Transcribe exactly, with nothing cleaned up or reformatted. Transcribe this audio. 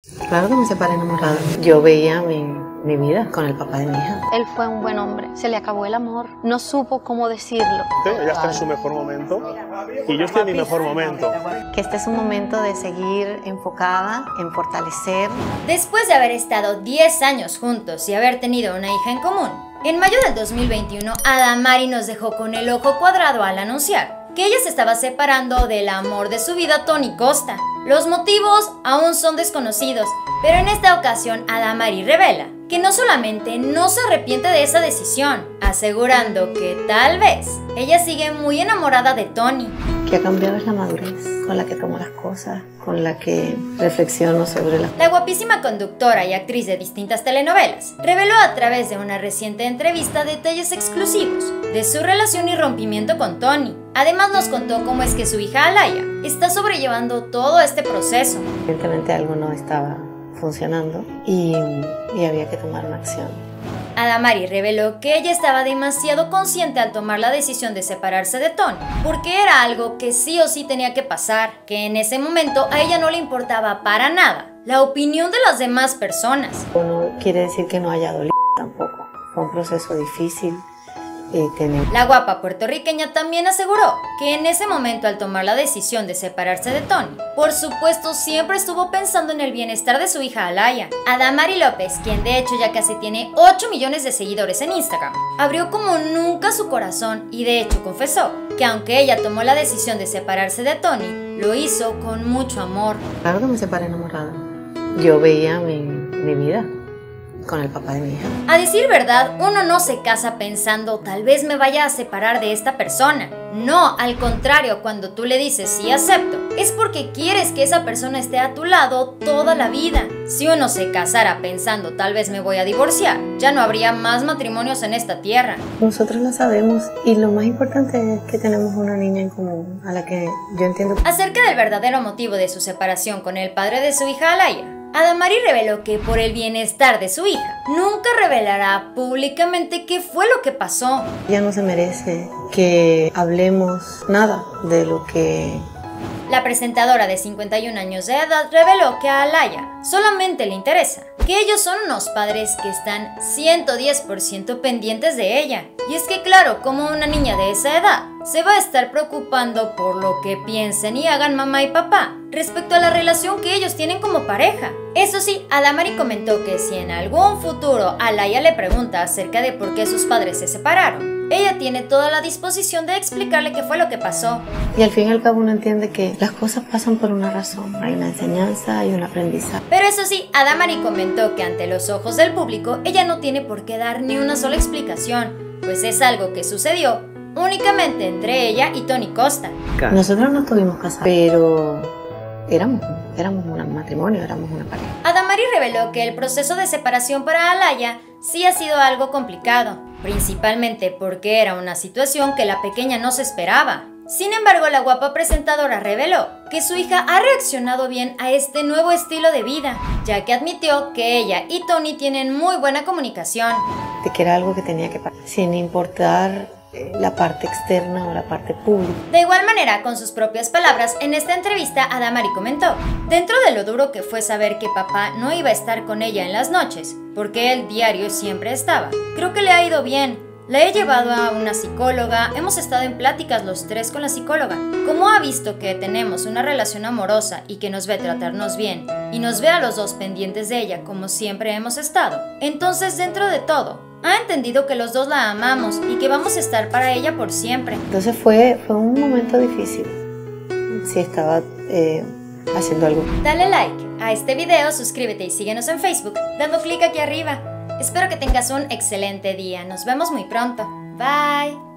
Claro que me separé enamorada. Yo veía mi, mi vida con el papá de mi hija. Él fue un buen hombre, se le acabó el amor, no supo cómo decirlo. Ella está en su mejor momento y yo estoy en mi mejor momento. Que este es un momento de seguir enfocada en fortalecer. Después de haber estado diez años juntos y haber tenido una hija en común, en mayo del dos mil veintiuno, Adamari nos dejó con el ojo cuadrado al anunciar que ella se estaba separando del amor de su vida, Tony Costa. Los motivos aún son desconocidos, pero en esta ocasión Adamari revela que no solamente no se arrepiente de esa decisión, asegurando que tal vez ella sigue muy enamorada de Tony. Que ha cambiado es la madurez con la que tomo las cosas, con la que reflexiono sobre las cosas. La guapísima conductora y actriz de distintas telenovelas reveló a través de una reciente entrevista detalles exclusivos de su relación y rompimiento con Tony. Además nos contó cómo es que su hija Alaya está sobrellevando todo este proceso. Evidentemente algo no estaba funcionando y, y había que tomar una acción. Adamari reveló que ella estaba demasiado consciente al tomar la decisión de separarse de Tony, porque era algo que sí o sí tenía que pasar, que en ese momento a ella no le importaba para nada la opinión de las demás personas. No quiere decir que no haya dolido tampoco, fue un proceso difícil. Eh, tener... La guapa puertorriqueña también aseguró que en ese momento al tomar la decisión de separarse de Tony, por supuesto siempre estuvo pensando en el bienestar de su hija Alaya. Adamari López, quien de hecho ya casi tiene ocho millones de seguidores en Instagram, abrió como nunca su corazón y de hecho confesó que aunque ella tomó la decisión de separarse de Tony, lo hizo con mucho amor. Claro que me separé enamorada. Yo veía mi, mi vida con el papá de mi hija. A decir verdad, uno no se casa pensando tal vez me vaya a separar de esta persona. No, al contrario, cuando tú le dices sí acepto, es porque quieres que esa persona esté a tu lado toda la vida. Si uno se casara pensando tal vez me voy a divorciar, ya no habría más matrimonios en esta tierra. Nosotros lo sabemos y lo más importante es que tenemos una niña en común a la que yo entiendo. Acerca del verdadero motivo de su separación con el padre de su hija Alaya, Adamari reveló que por el bienestar de su hija, nunca revelará públicamente qué fue lo que pasó. Ella no se merece que hablemos nada de lo que... La presentadora de cincuenta y un años de edad reveló que a Alaya solamente le interesa que ellos son unos padres que están ciento diez por ciento pendientes de ella. Y es que claro, como una niña de esa edad se va a estar preocupando por lo que piensen y hagan mamá y papá respecto a la relación que ellos tienen como pareja. Eso sí, Adamari comentó que si en algún futuro Alaya le pregunta acerca de por qué sus padres se separaron, ella tiene toda la disposición de explicarle qué fue lo que pasó. Y al fin y al cabo uno entiende que las cosas pasan por una razón. Hay una enseñanza, hay un aprendizaje. Pero eso sí, Adamari comentó que ante los ojos del público ella no tiene por qué dar ni una sola explicación, pues es algo que sucedió únicamente entre ella y Tony Costa. Nosotros no estuvimos casados, pero éramos, éramos un matrimonio, éramos una pareja. Adamari reveló que el proceso de separación para Alaya sí ha sido algo complicado, principalmente porque era una situación que la pequeña no se esperaba. Sin embargo, la guapa presentadora reveló que su hija ha reaccionado bien a este nuevo estilo de vida, ya que admitió que ella y Tony tienen muy buena comunicación. De que era algo que tenía que pasar, sin importar la parte externa o la parte pública. De igual manera, con sus propias palabras, en esta entrevista Adamari comentó: dentro de lo duro que fue saber que papá no iba a estar con ella en las noches, porque él diario siempre estaba, creo que le ha ido bien. La he llevado a una psicóloga, hemos estado en pláticas los tres con la psicóloga. Como ha visto que tenemos una relación amorosa y que nos ve tratarnos bien, y nos ve a los dos pendientes de ella como siempre hemos estado, entonces dentro de todo, ha entendido que los dos la amamos y que vamos a estar para ella por siempre. Entonces fue, fue un momento difícil. Sí estaba eh, haciendo algo. Dale like a este video, suscríbete y síguenos en Facebook dando clic aquí arriba. Espero que tengas un excelente día. Nos vemos muy pronto. Bye.